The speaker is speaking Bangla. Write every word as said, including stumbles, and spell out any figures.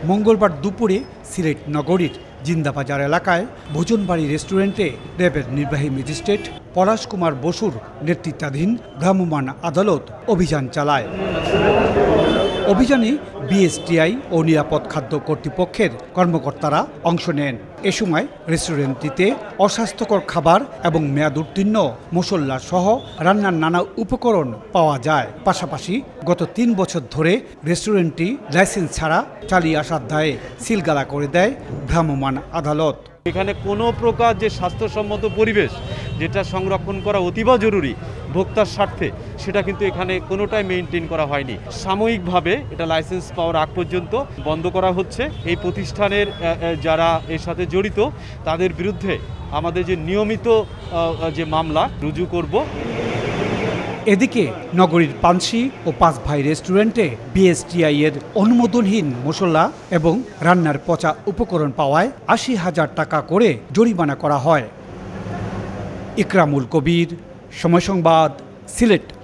মঙ্গলবার দুপুরে সিলেট নগরীর জিন্দাবাজার এলাকায় ভুজন বাড়ি রেস্টুরেন্টে র্যাবের নির্বাহী ম্যাজিস্ট্রেট পলাশ কুমার বসুর নেতৃত্বাধীন ভ্রাম্যমাণ আদালত অভিযান চালায়। অভিযানে বিএসটিআই ও নিরাপদ খাদ্য কর্তৃপক্ষের কর্মকর্তারা অংশ নেন। এ সময় রেস্টুরেন্টটিতে অস্বাস্থ্যকর খাবার এবং মেয়াদ উত্তীর্ণ মশলা সহ রান্নার নানা উপকরণ পাওয়া যায়। পাশাপাশি গত তিন বছর ধরে রেস্টুরেন্টটি লাইসেন্স ছাড়া চালিয়ে আসার দায়ে সিলগালা করে দেয় ভ্রাম্যমাণ আদালত। এখানে কোনো প্রকার যে স্বাস্থ্যসম্মত পরিবেশ যেটা সংরক্ষণ করা অতীব জরুরি ভোক্তার স্বার্থে, সেটা কিন্তু এখানে কোনোটাই মেনটেন করা হয়নি। সাময়িকভাবে এটা লাইসেন্স পাওয়ার আগ পর্যন্ত বন্ধ করা হচ্ছে। এই প্রতিষ্ঠানের যারা এর সাথে জড়িত তাদের বিরুদ্ধে আমাদের যে নিয়মিত যে মামলা রুজু করব। এদিকে নগরীর পানশি ও পাঁচ ভাই রেস্টুরেন্টে বিএসটিআই এর অনুমোদনহীন মশলা এবং রান্নার পচা উপকরণ পাওয়ায় আশি হাজার টাকা করে জরিমানা করা হয়। ইকরামুল কবির, সময় সংবাদ, সিলেট।